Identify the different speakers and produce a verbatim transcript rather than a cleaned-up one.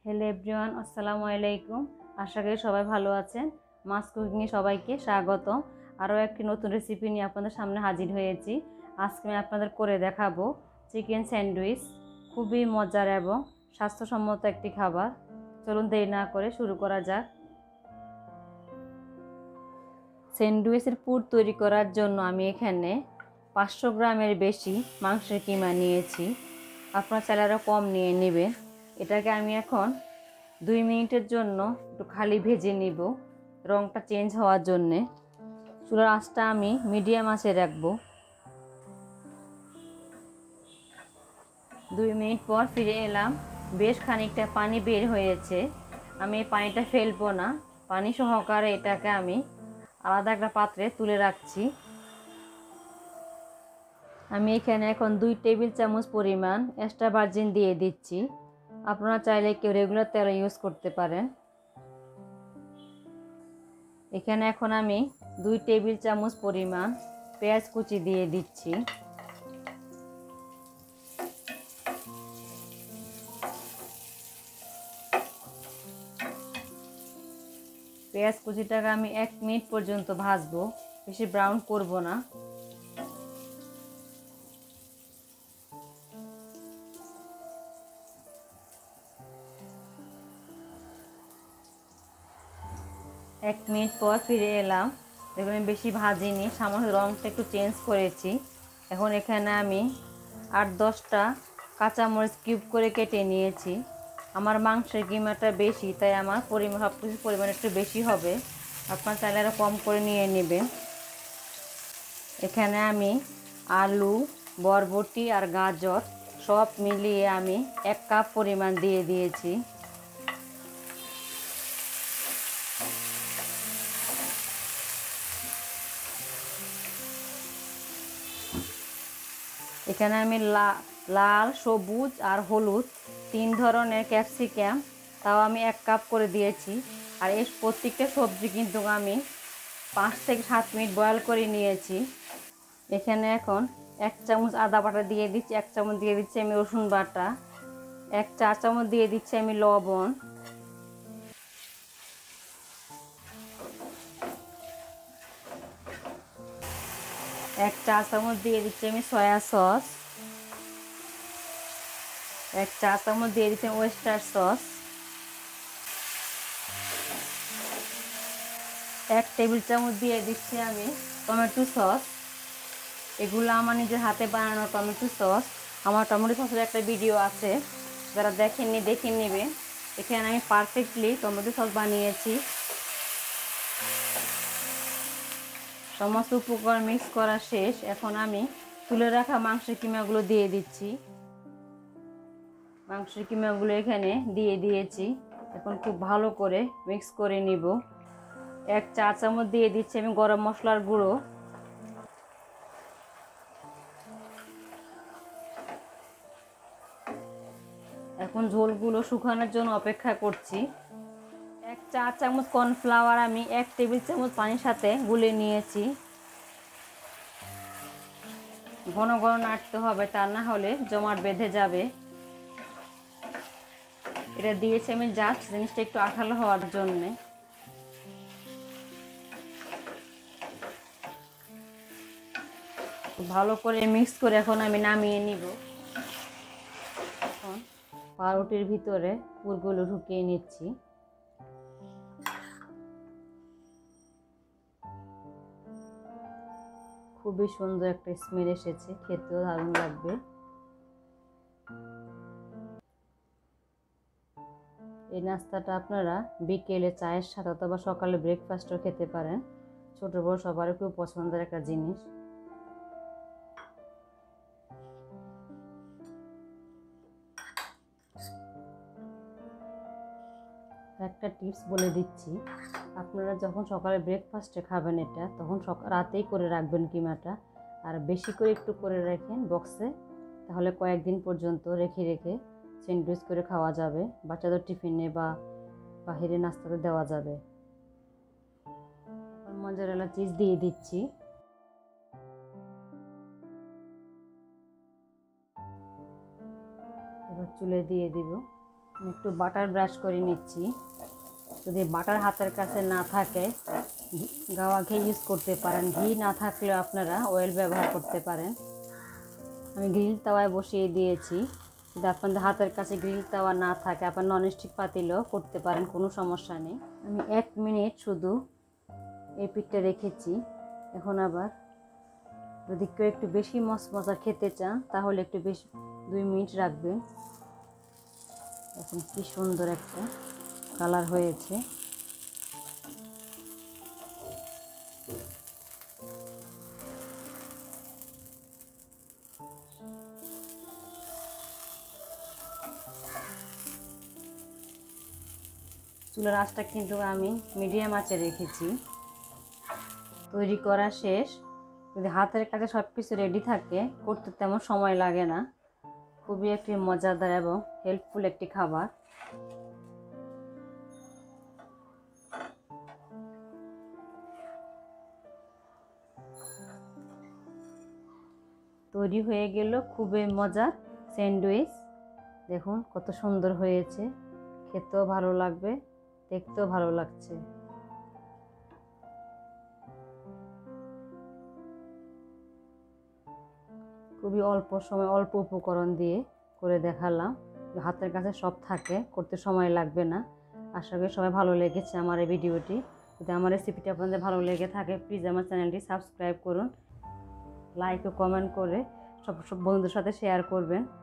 Speaker 1: Hello everyone, আসসালামু আলাইকুম। আশা করি সবাই ভালো আছেন। মাছ কুকিংয়ে সবাইকে স্বাগত। আরও একটি নতুন রেসিপি নিয়ে আপনাদের সামনে হাজির হয়েছি। আজকে আমি আপনাদের করে দেখাবো চিকেন স্যান্ডউইচ। খুবই মজার এবং স্বাস্থ্যসম্মত একটি খাবার। চলুন দেরি না করে শুরু করা যাক। স্যান্ডউইচের পুর তৈরি করার জন্য আমি এখানে পাঁচশো গ্রামের বেশি মাংসের কিমা নিয়েছি। আপনার চাইলে আরও কম নিয়ে নেবেন। এটাকে আমি এখন দুই মিনিটের জন্য একটু খালি ভেজে নিব, রঙটা চেঞ্জ হওয়ার জন্যে। চুলার আঁচটা আমি মিডিয়াম আঁচে রাখবো। দুই মিনিট পর ফিরে এলাম। বেশ খানিকটা পানি বের হয়েছে। আমি এই পানিটা ফেলবো না, পানি সহকারে এটাকে আমি আলাদা একটা পাত্রে তুলে রাখছি। আমি এখানে এখন দুই টেবিল চামচ পরিমাণ এক্সট্রা ভার্জিন দিয়ে দিচ্ছি। আপনারা চাইলে কেউ রেগুলার তেল ইউজ করতে পারেন। এখানে এখন আমি দুই টেবিল চামচ পরিমাণ পেঁয়াজ কুচি দিয়ে দিচ্ছি। পেঁয়াজ কুচিটাকে আমি এক মিনিট পর্যন্ত ভাজবো, বেশি ব্রাউন করব না। এক মিনিট পর ফিরে এলাম। দেখুন আমি বেশি ভাজিনি, সামান্য রঙটা একটু চেঞ্জ করেছি। এখন এখানে আমি আট দশটা কাঁচামরিচ কিউব করে কেটে নিয়েছি। আমার মাংসের কিমাটা বেশি, তাই আমার পরিমাণ সব কিছু পরিমাণ একটু বেশি হবে। আপনার চাইলে আরও কম করে নিয়ে নেবেন। এখানে আমি আলু, বরবটি আর গাজর সব মিলিয়ে আমি এক কাপ পরিমাণ দিয়ে দিয়েছি। এখানে আমি লাল, সবুজ আর হলুদ তিন ধরনের ক্যাপসিকাম, তাও আমি এক কাপ করে দিয়েছি। আর এই প্রত্যেকটা সবজি কিন্তু আমি পাঁচ থেকে সাত মিনিট বয়েল করে নিয়েছি। এখানে এখন এক চামচ আদা বাটা দিয়ে দিচ্ছি, এক চামচ দিয়ে দিচ্ছি আমি রসুন বাটা, এক চার চামচ দিয়ে দিচ্ছি আমি লবণ, এক চা চামচ দিয়ে দিচ্ছি আমি সয়া সস, এক চা চামচ দিয়ে দিচ্ছি ওয়েস্টার সস, এক টেবিল চামচ দিয়ে দিচ্ছি আমি টমেটো সস। এগুলো আমার নিজের হাতে বানানো টমেটো সস। আমার টমেটো সসের একটা ভিডিও আছে, যারা দেখেননি দেখে নেবে। এখানে আমি পারফেক্টলি টমেটো সস বানিয়েছি। সমস্ত উপকরণ মিক্স করা শেষ। এখন আমি তুলে রাখা মাংসের কিমাগুলো দিয়ে দিচ্ছি। মাংসের কিমাগুলো এখানে দিয়ে দিয়েছি। এখন খুব ভালো করে মিক্স করে নিব। এক চা চামচ দিয়ে দিচ্ছি আমি গরম মশলার গুঁড়ো, এখন ঝোলগুলো শুকানোর জন্য অপেক্ষা করছি। এক চা চামচ কর্নফ্লাওয়ার আমি এক টেবিল চামচ পানির সাথে গুলে নিয়েছি। ঘন ঘন নাড়তে হবে, তা না হলে জমাট বেঁধে যাবে। এটা দিয়েছি আমি জাস্ট জিনিসটা একটু আঠালো হওয়ার জন্যে। ভালো করে মিক্স করে এখন আমি নামিয়ে নিব। এখন পাউরুটির ভিতরে পুরগুলো ঢুকিয়ে নিচ্ছি। খুবই সুন্দর একটা স্মেল এসেছে, খেতেও দারুণ লাগবে। এই নাস্তাটা আপনারা বিকেলে চায়ের সাথে অথবা সকালে ব্রেকফাস্টও খেতে পারেন। ছোট বড় সবারই খুব পছন্দের একটা জিনিস। একটা টিপস বলে দিচ্ছি, আপনারা যখন সকালে ব্রেকফাস্টে খাবেন এটা, তখন রাতেই করে রাখবেন কিমাটা। আর বেশি করে একটু করে রাখেন বক্সে, তাহলে কয়েকদিন পর্যন্ত রেখে রেখে স্যান্ডউইচ করে খাওয়া যাবে। বাচ্চাদের টিফিনে বা বাহিরে নাস্তাতে দেওয়া যাবে। এখন মজারেলা চিজ দিয়ে দিচ্ছি। এবার চুলে দিয়ে দিব। একটু বাটার ব্রাশ করে নিচ্ছি। যদি বাটার হাতের কাছে না থাকে গাওয়া ঘি ইউজ করতে পারেন, ঘি না থাকলেও আপনারা অয়েল ব্যবহার করতে পারেন। আমি গ্রিল তাওয়ায় বসিয়ে দিয়েছি। যদি আপনাদের হাতের কাছে গ্রিল তাওয়া না থাকে আপনার ননস্টিক পাতিলেও করতে পারেন, কোনো সমস্যা নেই। আমি এক মিনিট শুধু এই পিঠটা রেখেছি। এখন আবার যদি কেউ একটু বেশি মশমশা খেতে চান তাহলে একটু বেশি দুই মিনিট রাখবেন। এখন কি সুন্দর একটা কালার হয়েছে। চুলার আঁচটা কিন্তু আমি মিডিয়াম আঁচে রেখেছি। তৈরি করা শেষ। যদি হাতের কাছে সব কিছু রেডি থাকে করতে তেমন সময় লাগে না। খুবই একটি মজাদার এবং হেল্পফুল একটি খাবার। তৈরি হয়ে গেল খুবই মজার স্যান্ডউইচ। দেখুন কত সুন্দর হয়েছে, খেতেও ভালো লাগবে, দেখতেও ভালো লাগছে। খুবই অল্প সময় অল্প উপকরণ দিয়ে করে দেখালাম। হাতের কাছে সব থাকে, করতে সময় লাগবে না। আশা করি সবাই ভালো লেগেছে আমার এই ভিডিওটি। যদি আমার রেসিপিটি আপনাদের ভালো লেগে থাকে প্লিজ আমার চ্যানেলটি সাবস্ক্রাইব করুন, লাইক ও কমেন্ট করে সব সব বন্ধুদের সাথে শেয়ার করবেন।